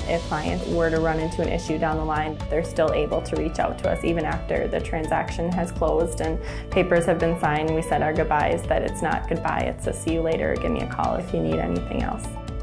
If clients were to run into an issue down the line, they're still able to reach out to us even after the transaction has closed and papers have been signed. We said our goodbyes, that it's not goodbye, it's a see you later, give me a call if you need anything else.